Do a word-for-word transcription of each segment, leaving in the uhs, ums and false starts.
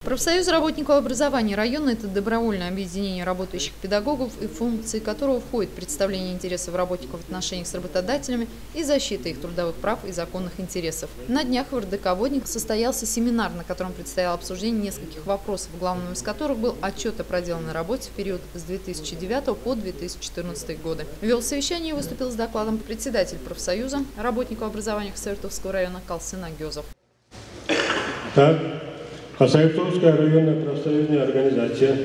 Профсоюз работников образования района – это добровольное объединение работающих педагогов, и функции которого входит представление интересов работников в отношениях с работодателями и защита их трудовых прав и законных интересов. На днях в эр дэ ка «Водник» состоялся семинар, на котором предстояло обсуждение нескольких вопросов, главным из которых был отчет о проделанной работе в период с две тысячи девятого по две тысячи четырнадцатый годы. Вел совещание и выступил с докладом председатель профсоюза работников образования Саертовского района Калсын Агезов. Так. Саертовская районная профсоюзная организация,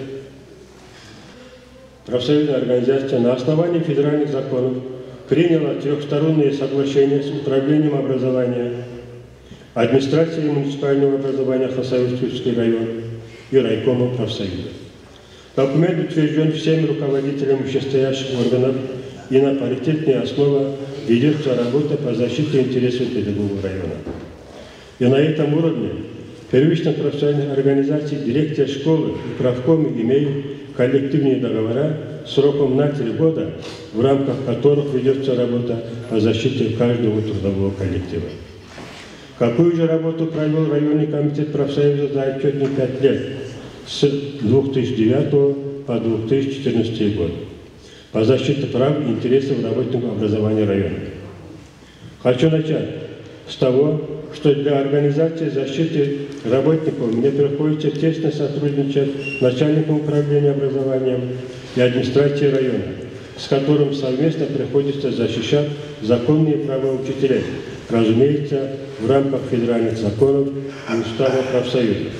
профсоюзная организация на основании федеральных законов приняла трехсторонние соглашения с Управлением образования, администрацией муниципального образования Саертовский район и райкомом профсоюза. Документ утвержден всеми руководителями вышестоящих органов, и на паритетной основе ведется работа по защите интересов педагогов района. И на этом уровне первичных профессиональных организаций, дирекция школы и правкомы имеют коллективные договора сроком на три года, в рамках которых ведется работа по защите каждого трудового коллектива. Какую же работу провел районный комитет профсоюза за отчетные пять лет с две тысячи девятого по две тысячи четырнадцатый год по защите прав и интересов работников образования района? Хочу начать с того, что для организации защиты работников мне приходится тесно сотрудничать с начальником управления образованием и администрацией района, с которым совместно приходится защищать законные права учителей, разумеется, в рамках федеральных законов и устава профсоюза.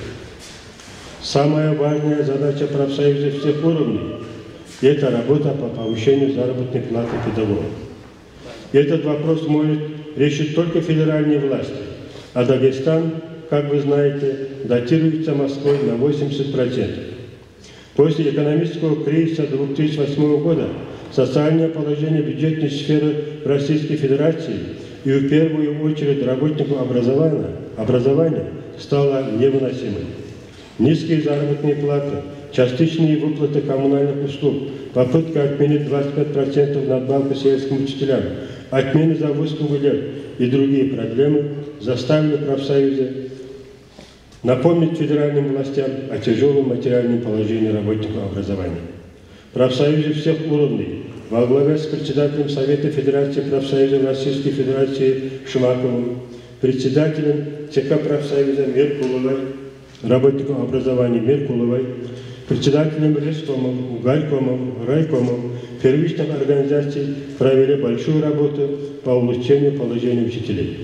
Самая важная задача профсоюза всех уровней – это работа по повышению заработной платы педагогов. Этот вопрос может решить только федеральные власти, а Дагестан, как вы знаете, датируется Москвой на восемьдесят процентов. После экономического кризиса две тысячи восьмого года социальное положение бюджетной сферы Российской Федерации и в первую очередь работников образования, образования стало невыносимым. Низкие заработные платы, частичные выплаты коммунальных услуг, попытка отменить двадцать пять процентов надбавку сельским учителям, отмены за выслугу лет и другие проблемы заставили профсоюзы напомнить федеральным властям о тяжелом материальном положении работников образования. Профсоюзы всех уровней во главе с председателем Совета Федерации профсоюзов Российской Федерации Шмаковым, председателем ЦК профсоюза Меркуловой, работников образования Меркуловой, председателем Рескомом, Гарькомом, Райкомом, первичных организаций провели большую работу по улучшению положения учителей.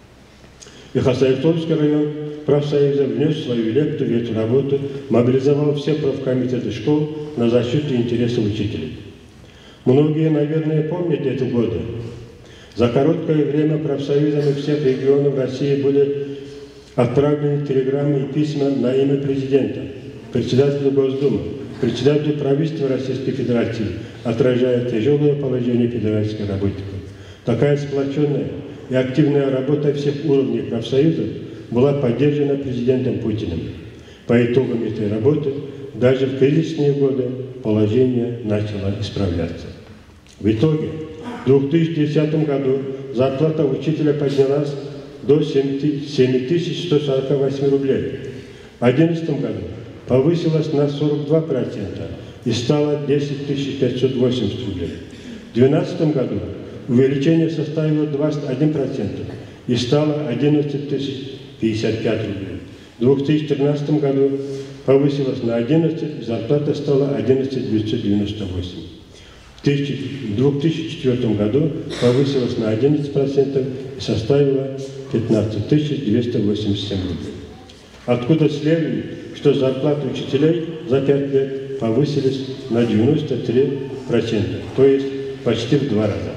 И Саертовский район профсоюза внес свою лепту в эту работу, мобилизовал все профкомитеты школ на защиту интересов учителей. Многие, наверное, помнят эти годы. За короткое время профсоюзами всех регионов России были отправлены телеграммы и письма на имя президента, председателю Госдумы, председателю правительства Российской Федерации, отражая тяжелое положение педагогических работников. Такая сплоченная и активная работа всех уровней профсоюзов была поддержана президентом Путиным. По итогам этой работы даже в кризисные годы положение начало исправляться. В итоге в две тысячи десятом году зарплата учителя поднялась до семь тысяч сто сорок восемь рублей. В две тысячи одиннадцатом году повысилась на сорок два процента и стала десять тысяч пятьсот восемьдесят рублей. В две тысячи двенадцатом году увеличение составило двадцать один процент и стало одиннадцать тысяч пятьдесят пять рублей. В две тысячи тринадцатом году повысилась на одиннадцать, зарплата стала одиннадцать тысяч девятьсот девяносто восемь. В две тысячи четвёртом году повысилась на одиннадцать процентов и составила пятнадцать тысяч двести восемьдесят семь рублей. Откуда следует, что зарплаты учителей за пять лет повысились на девяносто три процента, то есть почти в два раза.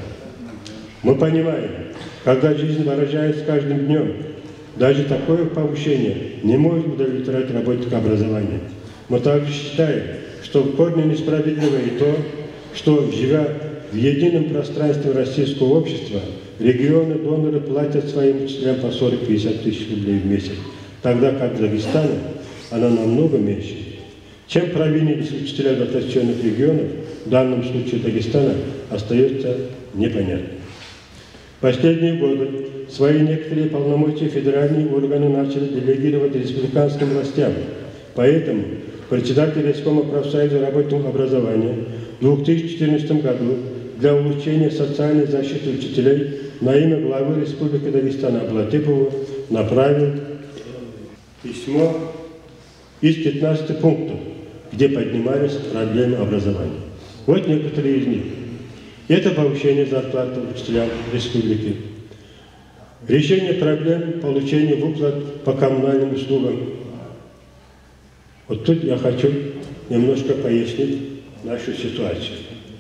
Мы понимаем, когда жизнь выражает с каждым днем, даже такое повышение не может удовлетворять работников образования. Мы также считаем, что в корне несправедливо и то, что, живя в едином пространстве российского общества, регионы-доноры платят своим учителям по сорок-пятьдесят тысяч рублей в месяц, тогда как в Дагестане она намного меньше. Чем провинились учителя дотационных регионов, в данном случае Дагестана, остается непонятно. В последние годы свои некоторые полномочия федеральные органы начали делегировать республиканским властям, Поэтому председатель Исполкома профсоюза работников образования в две тысячи четырнадцатом году для улучшения социальной защиты учителей на имя главы Республики Дагестан Аблатыпову направил письмо из пятнадцати пунктов, где поднимались проблемы образования. Вот некоторые из них. Это повышение зарплаты учителям республики, решение проблем получения выплат по коммунальным услугам. Вот тут я хочу немножко пояснить нашу ситуацию.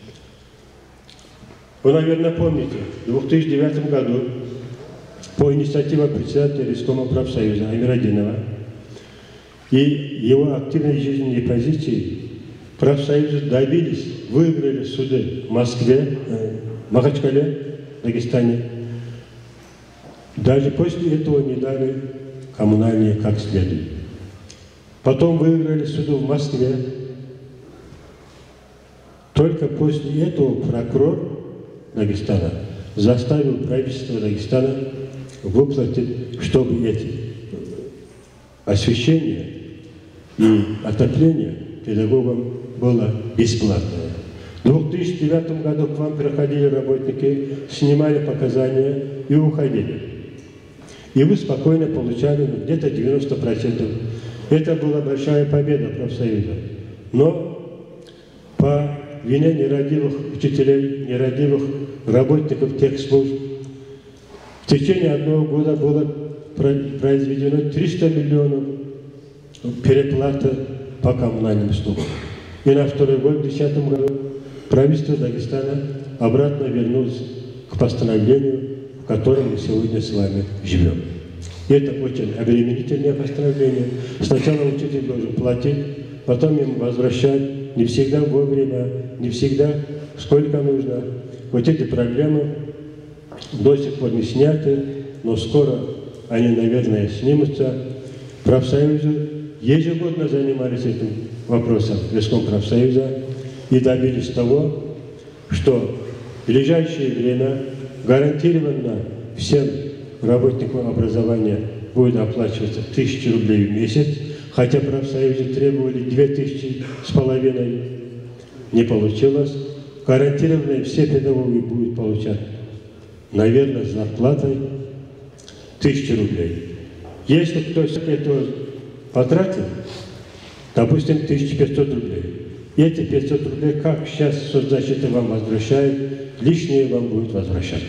Вы, наверное, помните, в две тысячи девятом году по инициативе председателя Исполкома профсоюза Амирадинова и его активной жизненной позиции профсоюзы добились, выиграли суды в Москве, в Махачкале, Дагестане. Даже после этого не дали коммунальные как следует. Потом выиграли суды в Москве. Только после этого прокурор Дагестана заставил правительство Дагестана выплатить, чтобы эти освещения и отопление педагогам было бесплатное. В две тысячи девятом году к вам приходили работники, снимали показания и уходили. И вы спокойно получали где-то девяносто процентов. Это была большая победа профсоюза. Но по вине нерадивых учителей, нерадивых работников тех служб в течение одного года было произведено триста миллионов переплаты по коммунальным услугам. И на второй год, в две тысячи десятом году, правительство Дагестана обратно вернулось к постановлению, в котором мы сегодня с вами живем. И это очень обременительное постановление. Сначала учитель должен платить, потом ему возвращать, не всегда вовремя, не всегда сколько нужно. Вот эти проблемы до сих пор не сняты, но скоро они, наверное, снимутся. Профсоюзы ежегодно занимались этим вопросом Исполком профсоюза и добились того, что в ближайшее время гарантированно всем работникам образования будет оплачиваться тысяча рублей в месяц, хотя профсоюзы требовали две тысячи с половиной, не получилось. Гарантированно все педагоги будут получать, наверное, с зарплатой тысячу рублей. Если кто этого потратил, допустим, тысяча пятьсот рублей, эти пятьсот рублей, как сейчас соцзащита вам возвращает, лишнее вам будет возвращаться.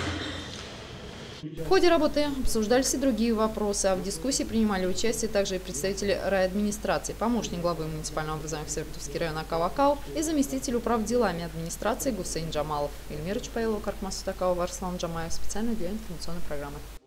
В ходе работы обсуждались и другие вопросы, а в дискуссии принимали участие также и представители райадминистрации, помощник главы муниципального образования в Свердловский район Акау и заместитель управделами администрации Гусейн Джамалов. Эльмира Чапаилова, Каркмас Сутакова, Арслан Джамаев. Специально для информационной программы.